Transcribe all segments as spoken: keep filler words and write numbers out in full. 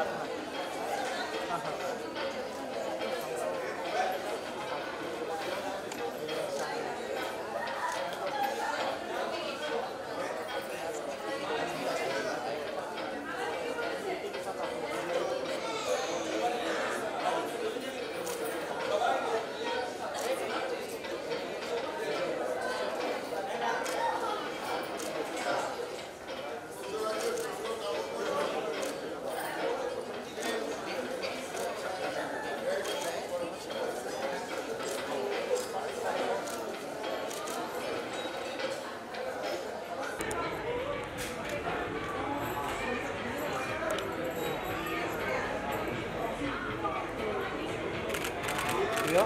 Yeah.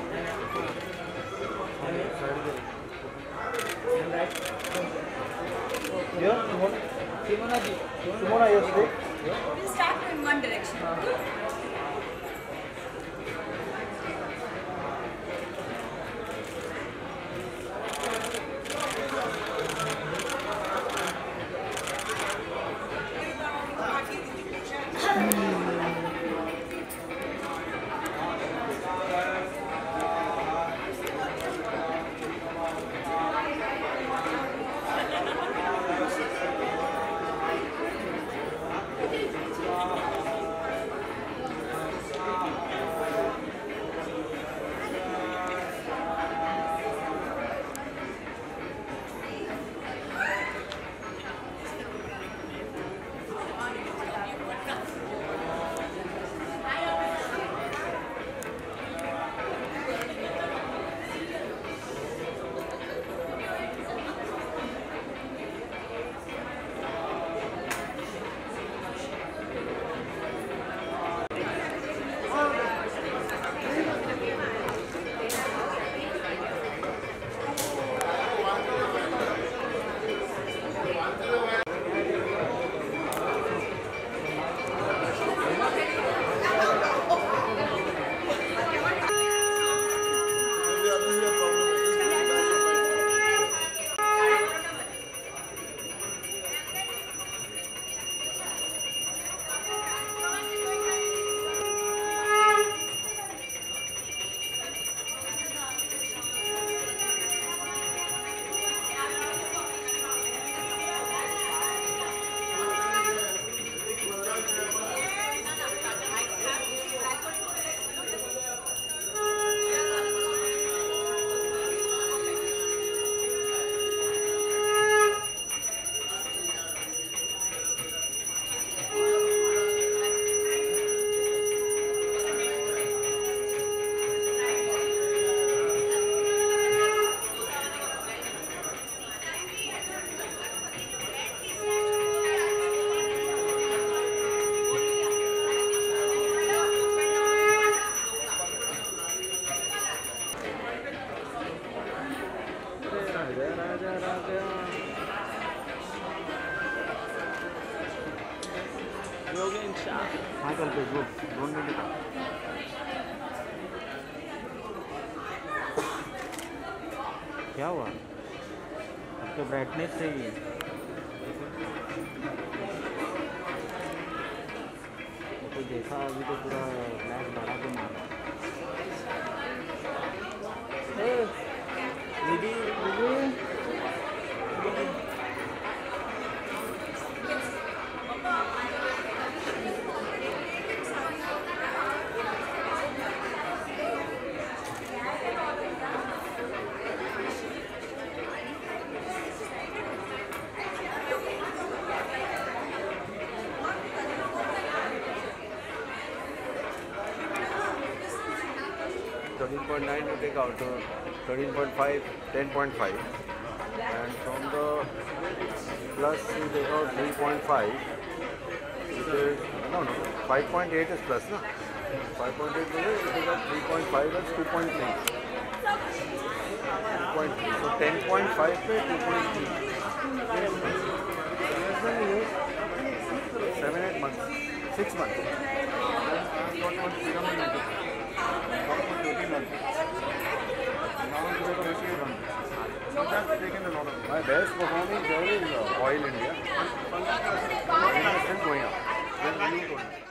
Yeah, Simona. Simona ji. Simona, yes, please. We'll start in one direction. Michael, please go. Don't need it. क्या हुआ? आपके brightness सही है। तो देखा अभी तो पूरा फ्लैश बढ़ा के मारा। दीदी दीदी thirteen point nine to take out, uh, thirteen point five, ten point five, and from the plus you take out three point five, which is, no, no, five point eight is plus, no? five point eight is, you take out three point five, that's two point three. two point three, so ten point five पे two point three. seven, eight months, six months. My best performing there is uh, Oil India. It is still going up.